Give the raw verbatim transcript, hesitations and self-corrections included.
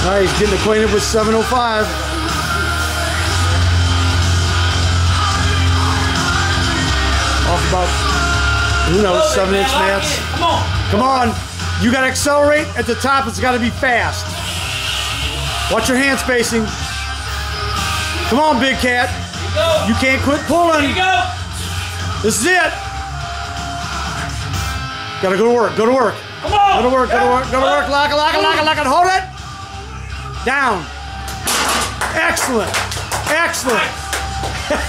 All right, he's getting acquainted with seven oh five. Off about, who knows, seven inch mats. Come on. Come on. You got to accelerate at the top. It's got to be fast. Watch your hand spacing. Come on, big cat. You can't quit pulling. Here you go. This is it. Gotta go to work. Go to work. Come on. Go to work. Go to work. Go to work. Lock it. Lock it. Lock it. Lock it. Hold it. Down. Excellent. Excellent.